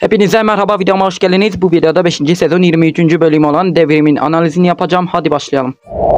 Hepinize merhaba, videoma hoş geldiniz. Bu videoda 5. sezon 23. bölüm olan Devrim'in analizini yapacağım. Hadi başlayalım.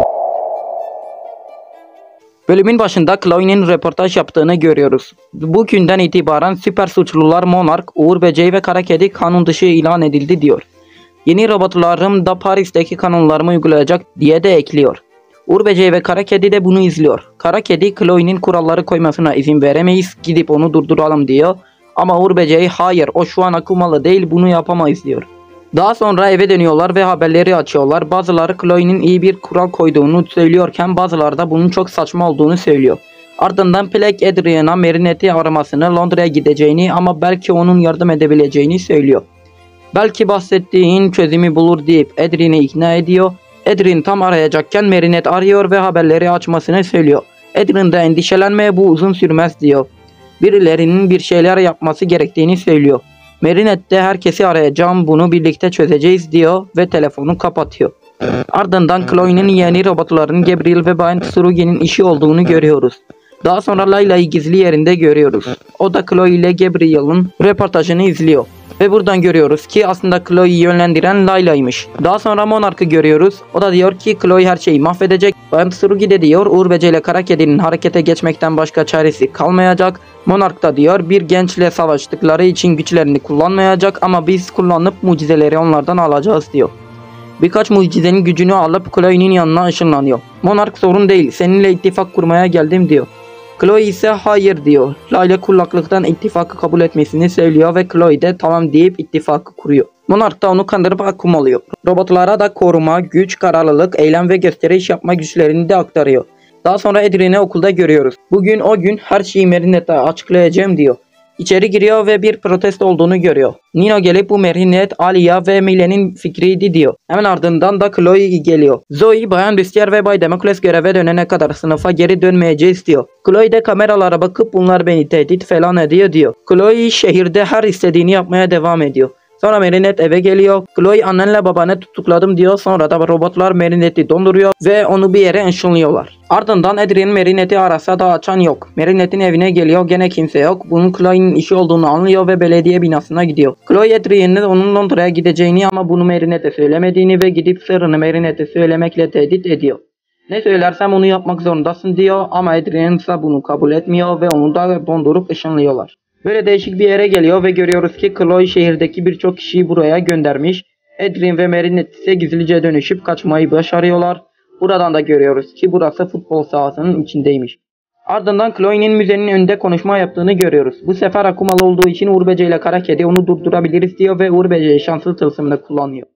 Bölümün başında Chloe'nin röportaj yaptığını görüyoruz. Bugünden itibaren süper suçlular Monarch, Uğur Böceği ve Kara Kedi kanun dışı ilan edildi diyor. Yeni robotlarım da Paris'teki kanunlarımı uygulayacak diye de ekliyor. Uğur Böceği ve Kara Kedi de bunu izliyor. Kara Kedi Chloe'nin kuralları koymasına izin veremeyiz, gidip onu durduralım diyor. Ama Uğur Böceği hayır, o şu an akumalı değil, bunu yapamayız diyor. Daha sonra eve dönüyorlar ve haberleri açıyorlar. Bazıları Chloe'nin iyi bir kural koyduğunu söylüyorken bazıları da bunun çok saçma olduğunu söylüyor. Ardından Plague Adrian'a Marinette'i aramasını, Londra'ya gideceğini ama belki onun yardım edebileceğini söylüyor. Belki bahsettiğin çözümü bulur deyip Adrian'ı ikna ediyor. Adrian tam arayacakken Marinette arıyor ve haberleri açmasını söylüyor. Adrian da endişelenme, bu uzun sürmez diyor. Birilerinin bir şeyler yapması gerektiğini söylüyor. Marinette de herkesi arayacağım, bunu birlikte çözeceğiz diyor ve telefonu kapatıyor. Ardından Chloe'nin yeni robotların Gabriel ve Bayan Tsurugi'nin işi olduğunu görüyoruz. Daha sonra Layla'yı gizli yerinde görüyoruz. O da Chloe ile Gabriel'ın röportajını izliyor. Ve buradan görüyoruz ki aslında Chloe'yi yönlendiren Layla'ymış. Daha sonra Monarch'ı görüyoruz. O da diyor ki Chloe her şeyi mahvedecek. Bayan Tsurugi de diyor Uğur Böceği ile Kara Kedi'nin harekete geçmekten başka çaresi kalmayacak. Monarch da diyor bir gençle savaştıkları için güçlerini kullanmayacak ama biz kullanıp mucizeleri onlardan alacağız diyor. Birkaç mucizenin gücünü alıp Chloe'nin yanına ışınlanıyor. Monarch sorun değil, seninle ittifak kurmaya geldim diyor. Chloe ise hayır diyor. Layla kulaklıktan ittifakı kabul etmesini söylüyor ve Chloe de tamam deyip ittifakı kuruyor. Monarch da onu kandırıp akumalıyor. Robotlara da koruma, güç, kararlılık, eylem ve gösteriş yapma güçlerini de aktarıyor. Daha sonra Adrian'ı okulda görüyoruz. Bugün o gün her şeyi Marinette'e açıklayacağım diyor. İçeri giriyor ve bir protesto olduğunu görüyor. Nino gelip bu Marinette, Alia ve Mile'nin fikriydi diyor. Hemen ardından da Chloe geliyor. Zoe, Bayan Bustier ve Bay Damocles göreve dönene kadar sınıfa geri dönmeyeceğiz diyor. Chloe de kameralara bakıp bunlar beni tehdit falan ediyor diyor. Chloe şehirde her istediğini yapmaya devam ediyor. Sonra Marinette eve geliyor. Chloe annenle babanı tutukladım diyor. Sonra da robotlar Marinette'i donduruyor ve onu bir yere ışınlıyorlar. Ardından Adrian Marinette'i arasa da açan yok. Marinette'in evine geliyor, gene kimse yok. Bunun Chloe'nin işi olduğunu anlıyor ve belediye binasına gidiyor. Chloe Adrian'ın onun Londra'ya gideceğini ama bunu Marinette'e söylemediğini ve gidip sırrını Marinette'e söylemekle tehdit ediyor. Ne söylersem onu yapmak zorundasın diyor ama Adrian ise bunu kabul etmiyor ve onu da dondurup ışınlıyorlar. Böyle değişik bir yere geliyor ve görüyoruz ki Chloe şehirdeki birçok kişiyi buraya göndermiş. Adrian ve Marinette ise gizlice dönüşüp kaçmayı başarıyorlar. Buradan da görüyoruz ki burası futbol sahasının içindeymiş. Ardından Chloe'nin müzenin önünde konuşma yaptığını görüyoruz. Bu sefer akumalı olduğu için Uğur Böceği ile Kara Kedi onu durdurabiliriz diyor ve Uğur Böceği şanslı tılsımını kullanıyor.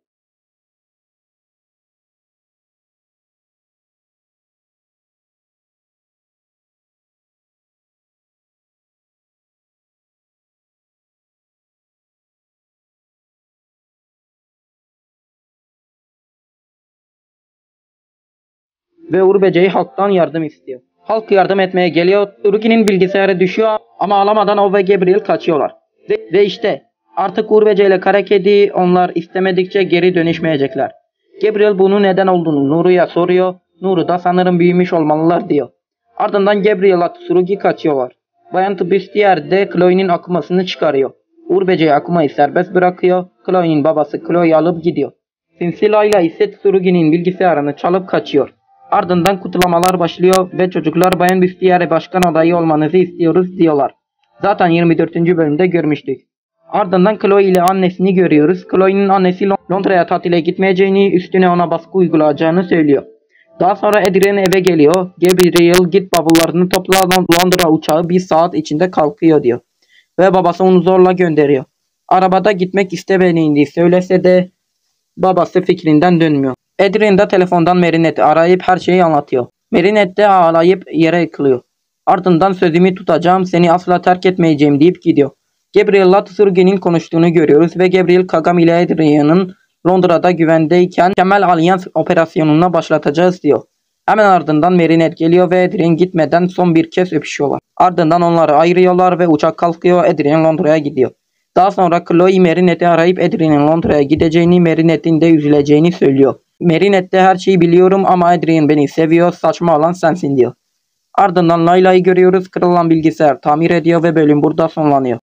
Ve Uğur Böceği halktan yardım istiyor. Halk yardım etmeye geliyor. Tsurugi'nin bilgisayarı düşüyor ama alamadan o ve Gabriel kaçıyorlar. Ve işte artık Uğur Böceği ile Kara Kedi onlar istemedikçe geri dönüşmeyecekler. Gabriel bunun neden olduğunu Nuru'ya soruyor. Nuru da sanırım büyümüş olmalılar diyor. Ardından Gabriel'la Tsurugi kaçıyorlar. Bayan Bustier de Chloe'nin akumasını çıkarıyor. Uğur Böceği akumayı serbest bırakıyor. Chloe'nin babası Chloe'yi alıp gidiyor. Sinsi Layla ise Tsurugi'nin bilgisayarını çalıp kaçıyor. Ardından kutlamalar başlıyor ve çocuklar Bayan Bustier'e başkan adayı olmanızı istiyoruz diyorlar. Zaten 24. bölümde görmüştük. Ardından Chloe ile annesini görüyoruz. Chloe'nin annesi Londra'ya tatile gitmeyeceğini, üstüne ona baskı uygulayacağını söylüyor. Daha sonra Adrian eve geliyor. Gabriel git bavullarını topla, Londra uçağı bir saat içinde kalkıyor diyor. Ve babası onu zorla gönderiyor. Arabada gitmek istemediğini söylese de babası fikrinden dönmüyor. Adrian da telefondan Marinette'i arayıp her şeyi anlatıyor. Marinette de ağlayıp yere yıkılıyor. Ardından sözümü tutacağım, seni asla terk etmeyeceğim deyip gidiyor. Gabriel'la Tsurugi'nin konuştuğunu görüyoruz ve Gabriel Kagami ile Adrian'ın Londra'da güvendeyken Kemal Alliance operasyonuna başlatacağız diyor. Hemen ardından Marinette geliyor ve Adrian gitmeden son bir kez öpüşüyorlar. Ardından onları ayırıyorlar ve uçak kalkıyor, Adrian Londra'ya gidiyor. Daha sonra Chloe Marinette'i arayıp Adrian'ın Londra'ya gideceğini, Marinette'in de üzüleceğini söylüyor. Marinette her şeyi biliyorum ama Adrian beni seviyor, saçma olan sensin diyor. Ardından Layla'yı görüyoruz, kırılan bilgisayar tamir ediyor ve bölüm burada sonlanıyor.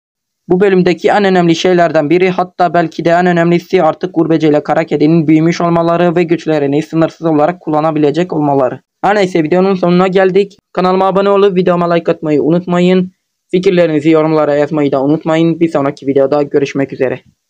Bu bölümdeki en önemli şeylerden biri, hatta belki de en önemlisi, artık Uğur Böceği ile Kara Kedi'nin büyümüş olmaları ve güçlerini sınırsız olarak kullanabilecek olmaları. Her neyse, videonun sonuna geldik. Kanalıma abone olup videoma like atmayı unutmayın. Fikirlerinizi yorumlara yazmayı da unutmayın. Bir sonraki videoda görüşmek üzere.